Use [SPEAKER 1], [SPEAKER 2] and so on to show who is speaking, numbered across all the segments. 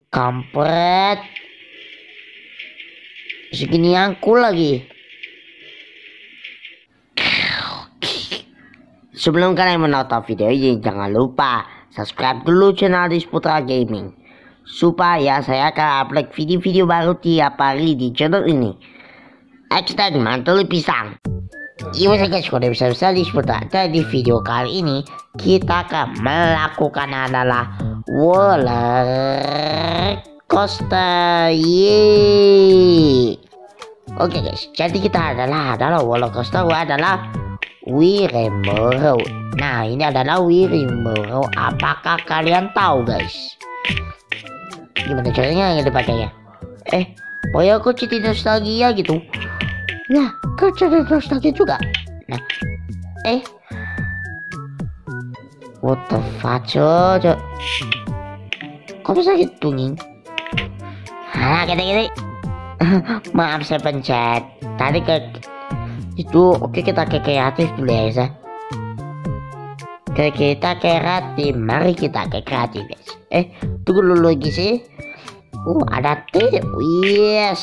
[SPEAKER 1] Kampret. Segini aku lagi. Sebelum kalian menonton video ini, jangan lupa subscribe dulu channel Disputra Gaming, supaya saya akan upload video-video baru tiap hari di channel ini. Extend mantul pisang. Iya guys, kode besar Disputra. Dan di video kali ini kita akan melakukan adalah roller coaster. Yeay. Oke guys, jadi kita adalah roller coaster adalah Wii Rainbow Road. Nah, ini adalah Wii Rainbow Road. Apakah kalian tahu guys? Gimana caranya yang dipakainya? Pokoknya aku citi nostalgia gitu. Nah, kau citi nostalgia juga. Nah, what the fuck, cok? Kok bisa gitu nih? Gede-gede. Maaf saya pencet. Tadi itu oke, kita ke kreatif dulu ya. Kita kreatif, mari kita ke kreatif guys. Tunggu dulu lagi sih. Ada tip. Yes,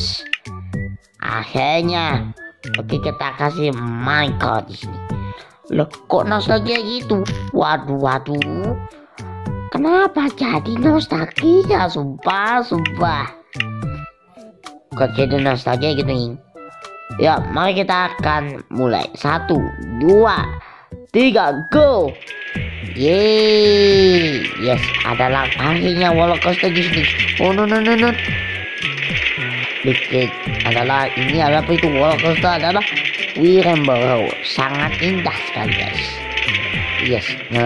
[SPEAKER 1] akhirnya. Oke, kita kasih Minecraft di sini. Loh, kok nostalgia gitu? Waduh, kenapa jadi nostalgia? Sumpah kok jadi nostalgia gitu nih. Ya, mari kita akan mulai. 1, 2, 3, go. Yeay. Yes, adalah akhirnya roller coaster di sini. Oh no. Dikit adalah ini adalah itu roller coaster adalah Wii Rainbow Road. Sangat indah sekali guys. Yes, no.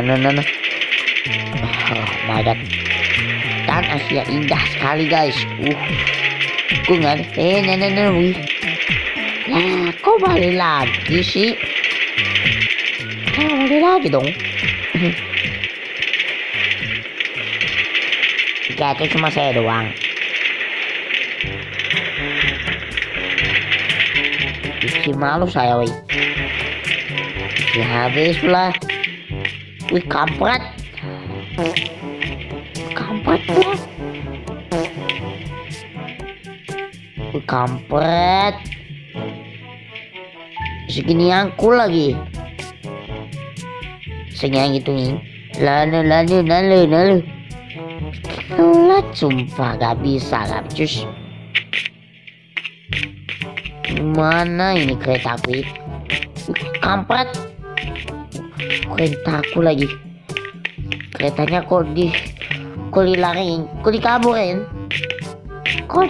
[SPEAKER 1] Oh my god. Dan akhirnya indah sekali guys. Gue nggak ada. Wih. Nah, kok balik lagi sih? Balik lagi dong. Itu cuma saya doang. Isi malu saya, woi. Habis pula. Wih, kampret pula. Wih, kampret. Segini aku lagi. Segini gitu nih. Lalu. Telat sumpah, gak bisa gak becus. Mana ini keretaku? Kampret. Keretaku lagi. Keretanya kok dilarin, kok dikaburin. Kok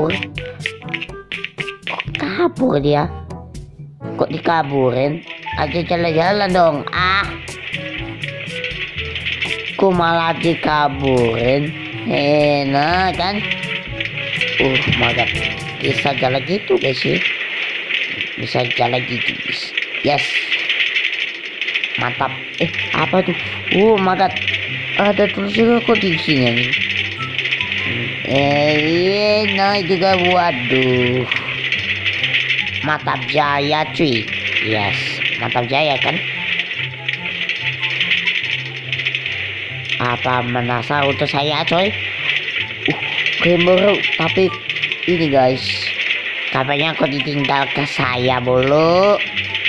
[SPEAKER 1] kabur dia? Kok dikaburin? Aja jalan-jalan dong. Kok malah dikaburin? Enak kan? My god. Bisa jalan gitu guys sih. Bisa jalan gitu guys. Yes. Mantap. Apa tuh? My god. Ada tulisannya kok di sini. Nah juga, waduh. Mantap jaya cuy. Yes, mantap jaya kan. Apa menasa untuk saya coy? Rainbow, tapi ini guys, katanya kok ditinggal ke saya mulu.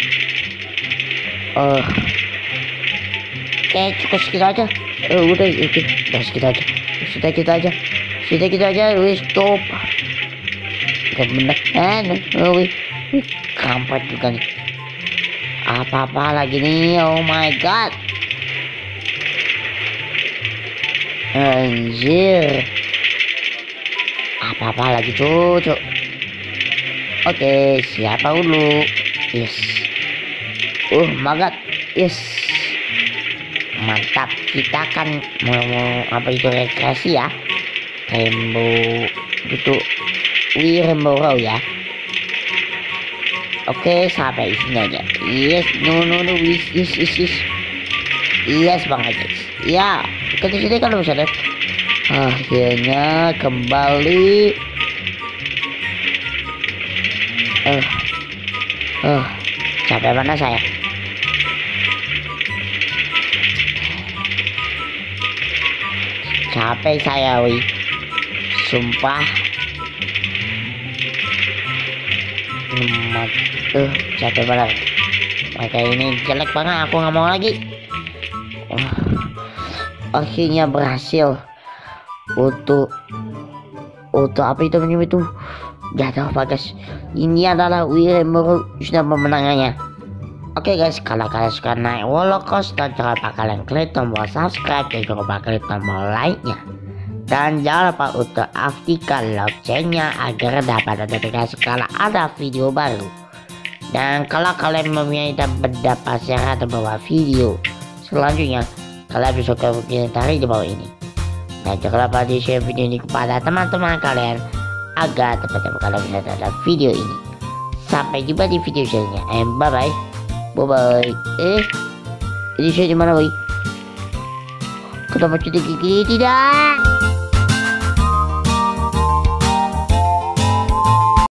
[SPEAKER 1] Cukup segitu aja. Udah segitu aja. Wih, stop. Gak bener. Wih, kampret juga nih. Apa lagi nih? Oh my god. Anjir. Apa lagi cocok. Oke, siapa dulu? Yes. My god. Yes. Mantap. Kita kan mau apa itu rekreasi ya. Rainbow gitu. Wii Rainbow Road ya. Oke, sampai sini aja. Yes, no. Yes banget guys. Ya, kita sini kalau bisa lihat. Akhirnya kembali. Capek mana saya? Capek saya, wih. sumpah. Capek banget. Maka ini jelek banget, aku nggak mau lagi. Akhirnya berhasil untuk apa itu namanya itu, gak tahu apa guys. Ini adalah Wiremuru sudah memenangannya. Oke guys, kalau kalian suka naik roller coaster, jangan lupa kalian klik tombol subscribe dan jangan lupa klik tombol like-nya. Dan jangan lupa untuk aktifkan loncengnya agar dapat notifikasi kalau ada video baru. Dan kalau kalian mempunyai dan pendapat share atau bawah video selanjutnya, kalian bisa komentar di bawah ini. Dan jangan lupa di share video ini kepada teman-teman kalian agar teman-teman kalian bisa dapat video ini. Sampai jumpa di video selanjutnya. And bye bye. Ini saya di mana boy? Kenapa cuci gigi tidak?